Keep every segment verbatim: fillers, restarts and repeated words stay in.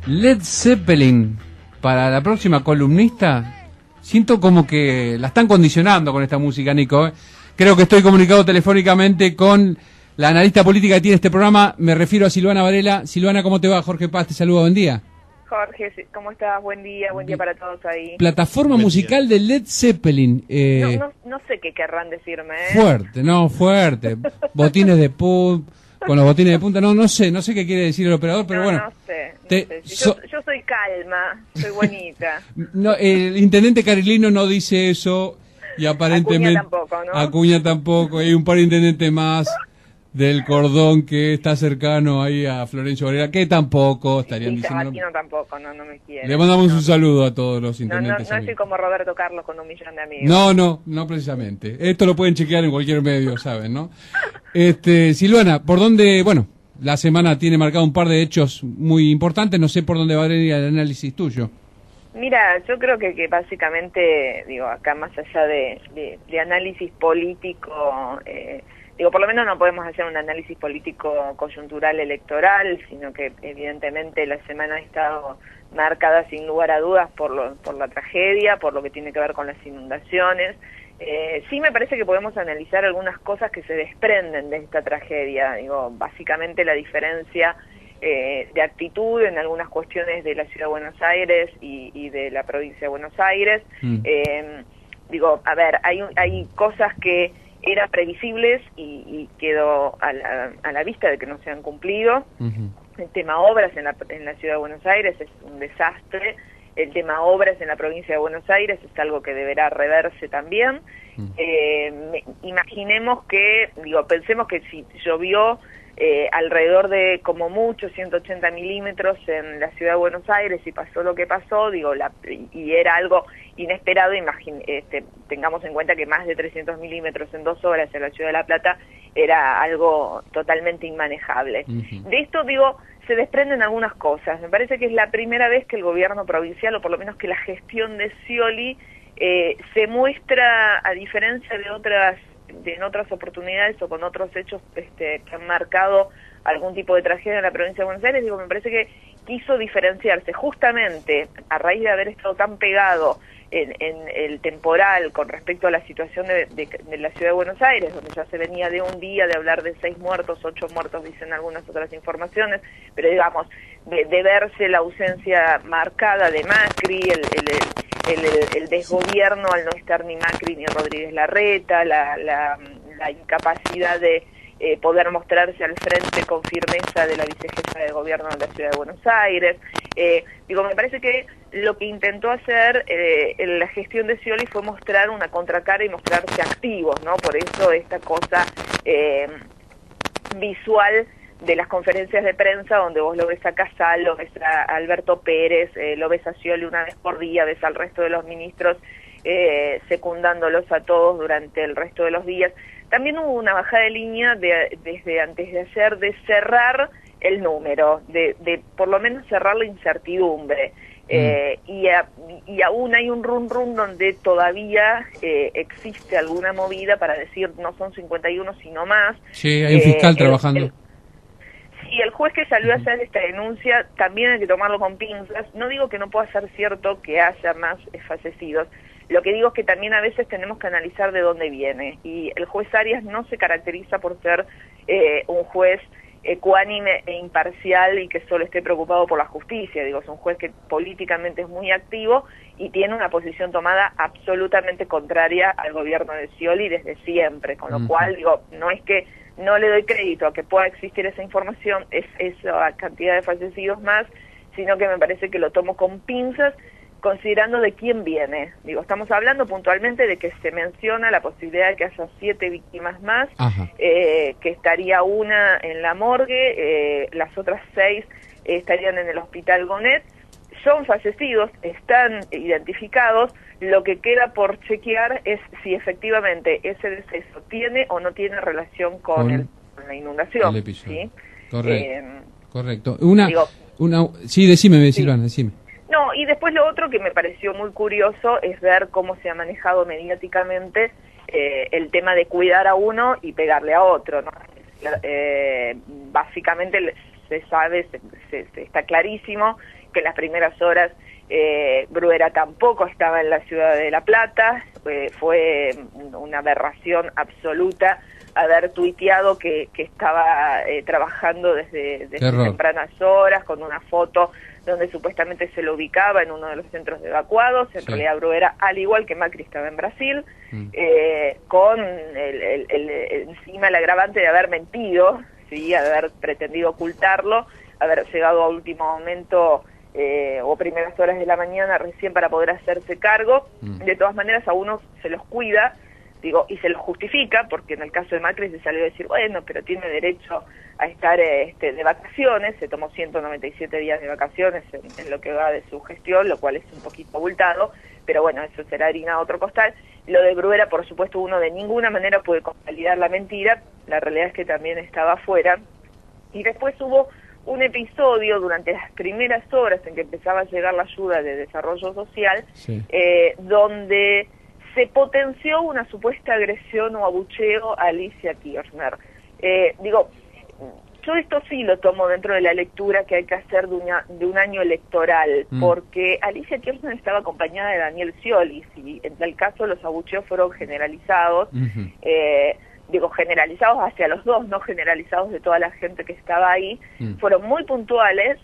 Led Zeppelin, para la próxima columnista, siento como que la están condicionando con esta música, Nico. ¿eh? Creo que estoy comunicado telefónicamente con la analista política que tiene este programa. Me refiero a Silvana Varela. Silvana, ¿cómo te va? Jorge Paz te saluda, buen día. Jorge, ¿cómo estás? Buen día, buen día para todos ahí. Plataforma musical de Led Zeppelin. Eh, no, no, no sé qué querrán decirme, ¿eh? Fuerte, no, fuerte. Botines de punta, con los botines de punta, no, no sé, no sé qué quiere decir el operador, pero no, bueno. No sé, no te, sé. Si so, yo, yo soy calma, soy bonita. No, el intendente Carilino no dice eso y aparentemente... Acuña tampoco, ¿no? Acuña tampoco, hay un par de intendentes más del cordón que está cercano ahí a Florencio Varela, que tampoco estarían y diciendo... Sabatino tampoco, no, no me quiere. Le mandamos no. un saludo a todos los No, intendentes. no, no soy como Roberto Carlos con un millón de amigos. No, no, no precisamente. Esto lo pueden chequear en cualquier medio, ¿saben, no? Este, Silvana, ¿por dónde, bueno, la semana tiene marcado un par de hechos muy importantes, no sé por dónde va a venir el análisis tuyo? Mira, yo creo que, que básicamente, digo, acá más allá de, de, de análisis político, eh, digo, por lo menos no podemos hacer un análisis político coyuntural electoral, sino que evidentemente la semana ha estado marcada sin lugar a dudas por, lo, por la tragedia, por lo que tiene que ver con las inundaciones. Eh, sí me parece que podemos analizar algunas cosas que se desprenden de esta tragedia, digo, básicamente la diferencia eh, de actitud en algunas cuestiones de la Ciudad de Buenos Aires y, y de la provincia de Buenos Aires. Mm. Eh, digo, a ver, hay, hay cosas que eran previsibles y, y quedó a la, a la vista de que no se han cumplido. Uh-huh. El tema obras en la, en la Ciudad de Buenos Aires es un desastre. El tema obras en la provincia de Buenos Aires es algo que deberá reverse también. Uh-huh. Eh, me, imaginemos que, digo, pensemos que si llovió eh, alrededor de como mucho ciento ochenta milímetros en la Ciudad de Buenos Aires y pasó lo que pasó, digo, la, y era algo inesperado, imagine, este, tengamos en cuenta que más de trescientos milímetros en dos horas en la Ciudad de La Plata era algo totalmente inmanejable. Uh-huh. De esto, digo, se desprenden algunas cosas. Me parece que es la primera vez que el gobierno provincial, o por lo menos que la gestión de Scioli, eh, se muestra, a diferencia de otras de en otras oportunidades o con otros hechos este, que han marcado algún tipo de tragedia en la provincia de Buenos Aires, digo, me parece que quiso diferenciarse justamente a raíz de haber estado tan pegado en, en el temporal con respecto a la situación de, de, de la Ciudad de Buenos Aires, donde ya se venía de un día de hablar de seis muertos, ocho muertos, dicen algunas otras informaciones, pero digamos, de, de verse la ausencia marcada de Macri, el, el, el, el, el desgobierno al no estar ni Macri ni Rodríguez Larreta, la, la, la incapacidad de Eh, poder mostrarse al frente con firmeza de la vicejefa de gobierno de la Ciudad de Buenos Aires. Eh, digo, me parece que lo que intentó hacer eh, en la gestión de Scioli fue mostrar una contracara y mostrarse activos, ¿no? Por eso esta cosa eh, visual de las conferencias de prensa donde vos lo ves a Casal, lo ves a Alberto Pérez, eh, lo ves a Scioli una vez por día, ves al resto de los ministros eh, secundándolos a todos durante el resto de los días. También hubo una bajada de línea de, desde antes de ayer de cerrar el número, de, de por lo menos cerrar la incertidumbre. Mm. Eh, y, a, y aún hay un rum rum donde todavía eh, existe alguna movida para decir no son cincuenta y uno sino más. Sí, hay un fiscal eh, trabajando. El, el, sí, el juez que salió a hacer esta denuncia también hay que tomarlo con pinzas. No digo que no pueda ser cierto que haya más fallecidos. Lo que digo es que también a veces tenemos que analizar de dónde viene, y el juez Arias no se caracteriza por ser eh, un juez ecuánime e imparcial y que solo esté preocupado por la justicia. Digo, es un juez que políticamente es muy activo y tiene una posición tomada absolutamente contraria al gobierno de Scioli desde siempre, con lo uh-huh. cual, digo, no es que no le doy crédito a que pueda existir esa información, es esa cantidad de fallecidos más, sino que me parece que lo tomo con pinzas, considerando de quién viene. Digo, estamos hablando puntualmente de que se menciona la posibilidad de que haya siete víctimas más, eh, que estaría una en la morgue, eh, las otras seis eh, estarían en el hospital Gonet. Son fallecidos, están identificados, lo que queda por chequear es si efectivamente ese deceso tiene o no tiene relación con, con, el, con la inundación. El ¿sí? Correcto. Eh, Correcto. Una, digo, una, sí, decime, sí. Silvana, decime. No, y después lo otro que me pareció muy curioso es ver cómo se ha manejado mediáticamente eh, el tema de cuidar a uno y pegarle a otro, ¿no? Eh, básicamente se sabe, se, se, se está clarísimo que en las primeras horas eh, Bruera tampoco estaba en la ciudad de La Plata, eh, fue una aberración absoluta haber tuiteado que, que estaba eh, trabajando desde, desde tempranas horas con una foto donde supuestamente se lo ubicaba en uno de los centros de evacuados. En sí. realidad Bruera, al igual que Macri, estaba en Brasil, mm. eh, con el, el, el, encima el agravante de haber mentido, ¿sí? de haber pretendido ocultarlo, haber llegado a último momento eh, o primeras horas de la mañana recién para poder hacerse cargo. Mm. De todas maneras, a uno se los cuida, digo, y se los justifica, porque en el caso de Macri se salió a decir, bueno, pero tiene derecho a estar este, de vacaciones, se tomó ciento noventa y siete días de vacaciones en, en lo que va de su gestión, lo cual es un poquito abultado, pero bueno, eso será harina a otro costal. Lo de Bruera, por supuesto, uno de ninguna manera puede convalidar la mentira, la realidad es que también estaba afuera, y después hubo un episodio durante las primeras horas en que empezaba a llegar la ayuda de desarrollo social, sí. eh, donde se potenció una supuesta agresión o abucheo a Alicia Kirchner. Eh, digo, yo esto sí lo tomo dentro de la lectura que hay que hacer de, una, de un año electoral, mm. porque Alicia Kirchner estaba acompañada de Daniel Scioli, y en tal caso los abucheos fueron generalizados, mm-hmm. eh, digo generalizados hacia los dos, no generalizados de toda la gente que estaba ahí, mm. fueron muy puntuales,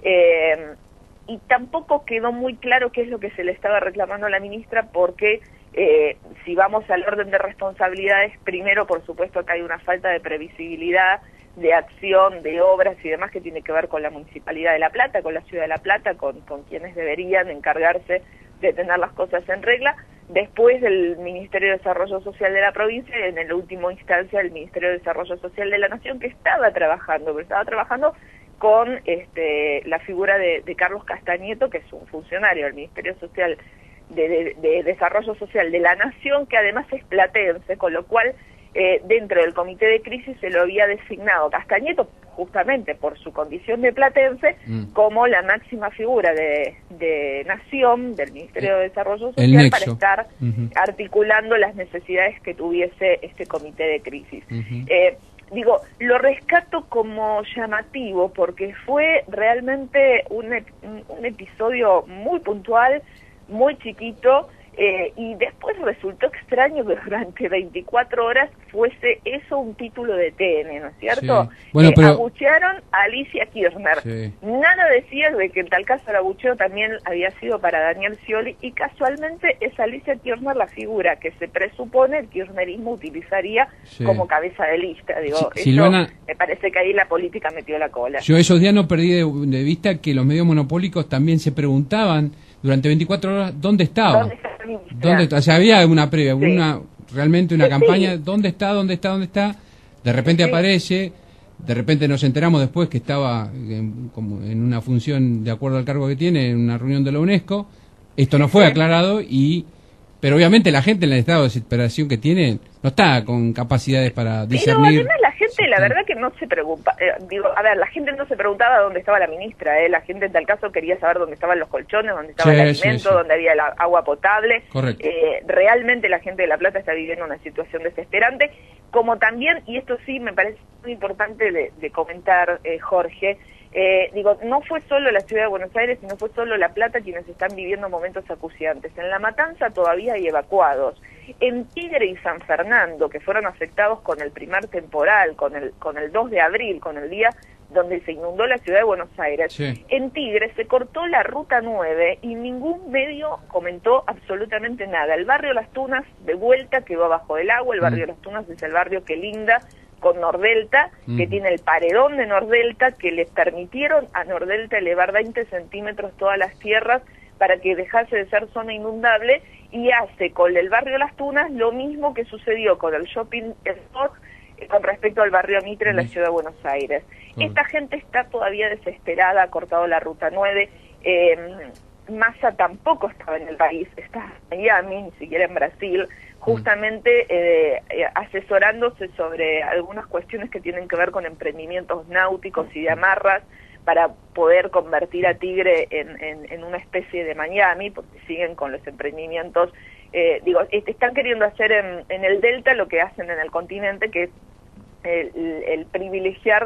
eh, y tampoco quedó muy claro qué es lo que se le estaba reclamando a la ministra, porque eh, si vamos al orden de responsabilidades, primero por supuesto que hay una falta de previsibilidad, de acción, de obras y demás que tiene que ver con la Municipalidad de La Plata, con la Ciudad de La Plata, con, con quienes deberían encargarse de tener las cosas en regla, después del Ministerio de Desarrollo Social de la provincia y en el último instancia el Ministerio de Desarrollo Social de la Nación, que estaba trabajando, pero estaba trabajando con este, la figura de, de Carlos Castañeto, que es un funcionario del Ministerio Social de, de, de Desarrollo Social de la Nación, que además es platense, con lo cual eh, dentro del comité de crisis se lo había designado Castañeto, justamente por su condición de platense, mm. como la máxima figura de, de Nación, del Ministerio de Desarrollo Social, para estar uh-huh. articulando las necesidades que tuviese este comité de crisis. Uh-huh. eh, Digo, lo rescato como llamativo porque fue realmente un, un episodio muy puntual, muy chiquito, eh, y después resultó extraño que durante veinticuatro horas fuese eso un título de T N, ¿no es cierto? Sí. Bueno, eh, pero... Abuchearon a Alicia Kirchner. Sí. Nada decía de que en tal caso el abucheo también había sido para Daniel Scioli, y casualmente es Alicia Kirchner la figura que se presupone el kirchnerismo utilizaría sí. como cabeza de lista. Digo, sí, eso Silvana, me parece que ahí la política metió la cola. Yo esos días no perdí de, de vista que los medios monopólicos también se preguntaban durante veinticuatro horas dónde estaba. ¿Dónde está la ministra? ¿Dónde está? O sea, había una previa, sí. una realmente una sí, campaña, sí. ¿dónde está? ¿Dónde está? ¿Dónde está? De repente sí. aparece, de repente nos enteramos después que estaba en, como en una función de acuerdo al cargo que tiene, en una reunión de la UNESCO. Esto no fue sí. aclarado, y pero obviamente la gente en el estado de desesperación que tiene no está con capacidades para discernir. Pero además la gente, la verdad que no se preocupa, eh, digo, a ver, la gente no se preguntaba dónde estaba la ministra, eh, la gente en tal caso quería saber dónde estaban los colchones, dónde estaba sí, el alimento, sí, sí. dónde había la agua potable. Correcto. Eh, realmente la gente de La Plata está viviendo una situación desesperante, como también, y esto sí me parece muy importante de, de comentar, eh, Jorge, Eh, digo, no fue solo la Ciudad de Buenos Aires, sino fue solo La Plata quienes están viviendo momentos acuciantes. En La Matanza todavía hay evacuados. En Tigre y San Fernando, que fueron afectados con el primer temporal, con el, con el dos de abril, con el día donde se inundó la Ciudad de Buenos Aires, sí. en Tigre se cortó la ruta nueve y ningún medio comentó absolutamente nada. El barrio Las Tunas, de vuelta, quedó abajo del agua. El barrio mm. Las Tunas es el barrio que linda con Nordelta, mm. que tiene el paredón de Nordelta, que les permitieron a Nordelta elevar veinte centímetros todas las tierras para que dejase de ser zona inundable, y hace con el barrio Las Tunas lo mismo que sucedió con el shopping Sport eh, con respecto al barrio Mitre en mm. la Ciudad de Buenos Aires. Mm. Esta gente está todavía desesperada, ha cortado la ruta nueve, eh, Massa tampoco estaba en el país, está en Miami, ni siquiera en Brasil, justamente eh, eh, asesorándose sobre algunas cuestiones que tienen que ver con emprendimientos náuticos y de amarras para poder convertir a Tigre en, en, en una especie de Miami, porque siguen con los emprendimientos, eh, digo, están queriendo hacer en, en el Delta lo que hacen en el continente, que es el, el privilegiar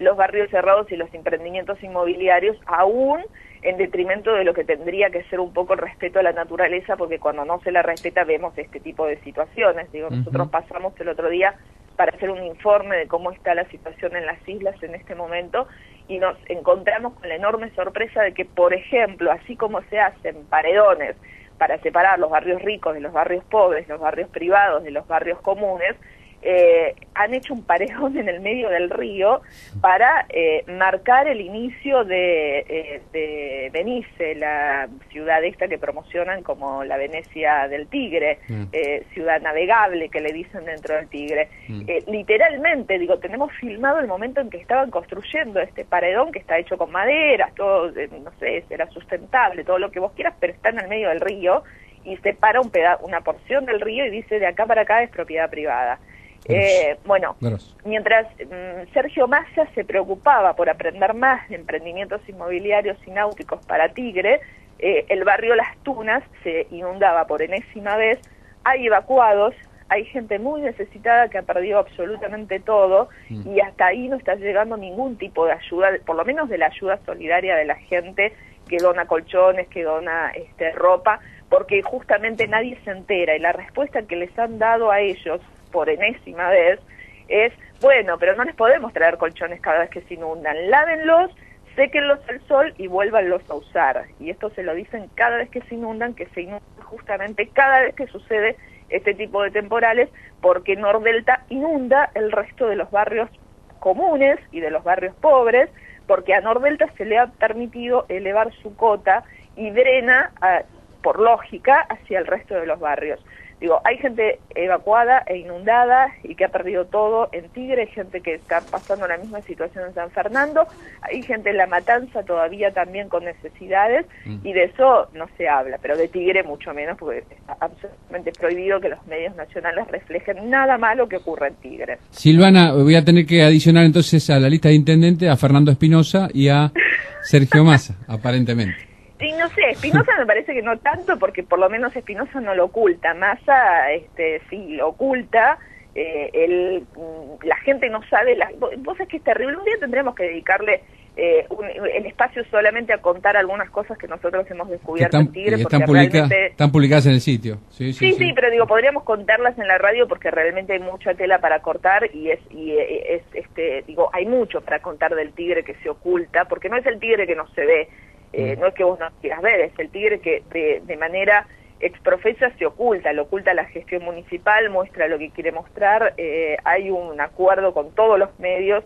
los barrios cerrados y los emprendimientos inmobiliarios, aún en detrimento de lo que tendría que ser un poco el respeto a la naturaleza, porque cuando no se la respeta vemos este tipo de situaciones. Digo, uh-huh. Nosotros pasamos el otro día para hacer un informe de cómo está la situación en las islas en este momento, y nos encontramos con la enorme sorpresa de que, por ejemplo, así como se hacen paredones para separar los barrios ricos de los barrios pobres, los barrios privados de los barrios comunes, eh, han hecho un paredón en el medio del río para eh, marcar el inicio de, eh, de Benice, la ciudad esta que promocionan como la Venecia del Tigre, mm. eh, ciudad navegable que le dicen dentro del Tigre. Mm. Eh, literalmente, digo, tenemos filmado el momento en que estaban construyendo este paredón que está hecho con madera, todo, eh, no sé, será sustentable, todo lo que vos quieras, pero está en el medio del río y separa un peda- una porción del río y dice de acá para acá es propiedad privada. Eh, bueno, Gross. mientras mm, Sergio Massa se preocupaba por aprender más de emprendimientos inmobiliarios y náuticos para Tigre, eh, el barrio Las Tunas se inundaba por enésima vez, hay evacuados, hay gente muy necesitada que ha perdido absolutamente todo mm. y hasta ahí no está llegando ningún tipo de ayuda, por lo menos de la ayuda solidaria de la gente que dona colchones, que dona este, ropa, porque justamente nadie se entera y la respuesta que les han dado a ellos por enésima vez es, bueno, pero no les podemos traer colchones cada vez que se inundan, lávenlos, séquenlos al sol y vuélvanlos a usar. Y esto se lo dicen cada vez que se inundan, que se inundan justamente cada vez que sucede este tipo de temporales, porque Nordelta inunda el resto de los barrios comunes y de los barrios pobres, porque a Nordelta se le ha permitido elevar su cota y drena, a, por lógica, hacia el resto de los barrios. Digo, hay gente evacuada e inundada y que ha perdido todo en Tigre, hay gente que está pasando la misma situación en San Fernando, hay gente en La Matanza todavía también con necesidades mm. y de eso no se habla, pero de Tigre mucho menos porque está absolutamente prohibido que los medios nacionales reflejen nada malo que ocurra en Tigre. Silvana, voy a tener que adicionar entonces a la lista de intendentes a Fernando Espinosa y a Sergio Massa, aparentemente. Y no sé, Espinosa me parece que no tanto, porque por lo menos Espinosa no lo oculta, Massa este, sí lo oculta, eh, el, la gente no sabe, la, vos es que es terrible, un día tendremos que dedicarle eh, un, el espacio solamente a contar algunas cosas que nosotros hemos descubierto están, en Tigre, están porque publica, realmente... Están publicadas en el sitio. Sí, sí, sí, sí, sí, pero digo, podríamos contarlas en la radio porque realmente hay mucha tela para cortar y es, y es este, digo, hay mucho para contar del Tigre que se oculta, porque no es el Tigre que no se ve, Eh, no es que vos no quieras ver, es el Tigre que de, de manera exprofesa se oculta, lo oculta la gestión municipal, muestra lo que quiere mostrar, eh, hay un acuerdo con todos los medios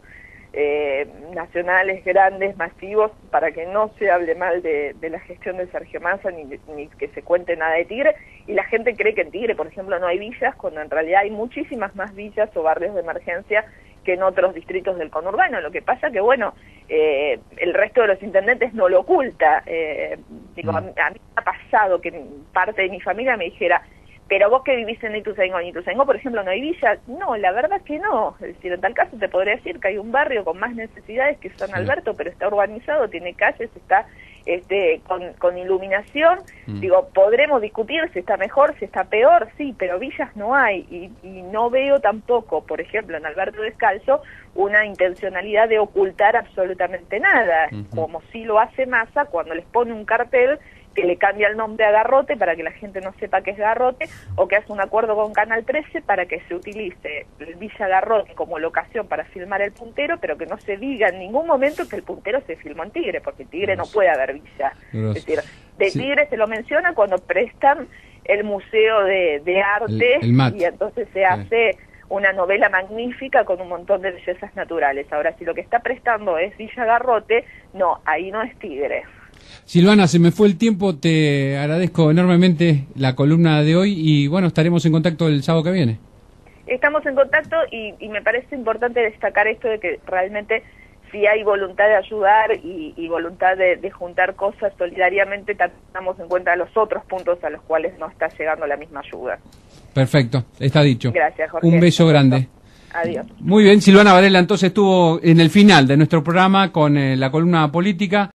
eh, nacionales, grandes, masivos, para que no se hable mal de, de la gestión de Sergio Massa, ni, ni que se cuente nada de Tigre, y la gente cree que en Tigre, por ejemplo, no hay villas, cuando en realidad hay muchísimas más villas o barrios de emergencia que en otros distritos del conurbano. Lo que pasa que, bueno, eh, el resto de los intendentes no lo oculta. Eh, digo, mm. a, mí, a mí me ha pasado que parte de mi familia me dijera, pero vos que vivís en Ituzaingó, en Ituzaingó, por ejemplo, ¿no hay villa? No, la verdad que no. Es decir, en tal caso te podría decir que hay un barrio con más necesidades que San Alberto, sí. pero está urbanizado, tiene calles, está este con, con iluminación. Mm. Digo, podremos discutir si está mejor, si está peor, sí, pero villas no hay. Y, y no veo tampoco, por ejemplo, en Alberto Descalzo, una intencionalidad de ocultar absolutamente nada, uh-huh. como si lo hace Massa cuando les pone un cartel que le cambia el nombre a Garrote para que la gente no sepa que es Garrote, o que hace un acuerdo con Canal trece para que se utilice el Villa Garrote como locación para filmar el puntero, pero que no se diga en ningún momento que el puntero se filmó en Tigre, porque en Tigre no puede haber villa. Gross. Es decir, de sí. Tigre se lo menciona cuando prestan el Museo de, de Arte, el, el y entonces se hace una novela magnífica con un montón de bellezas naturales. Ahora, si lo que está prestando es Villa Garrote, no, ahí no es Tigre. Silvana, se me fue el tiempo, te agradezco enormemente la columna de hoy y bueno, estaremos en contacto el sábado que viene. Estamos en contacto y, y me parece importante destacar esto de que realmente si hay voluntad de ayudar y, y voluntad de, de juntar cosas solidariamente, tengamos en cuenta los otros puntos a los cuales no está llegando la misma ayuda. Perfecto, está dicho. Gracias, Jorge. Un beso grande. Adiós. Muy bien, Silvana Varela entonces estuvo en el final de nuestro programa con eh, la columna política.